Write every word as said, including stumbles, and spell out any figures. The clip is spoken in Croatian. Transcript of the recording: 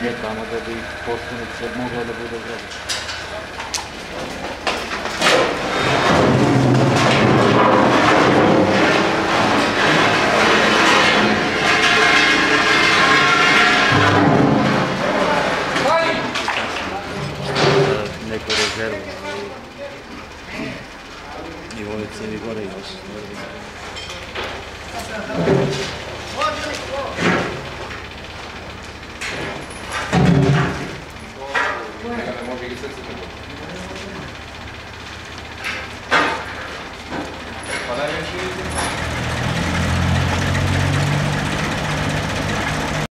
nije tamo da bi postavnica mogla da bude zgrada. Neku rezervu i ove cijevi gore još.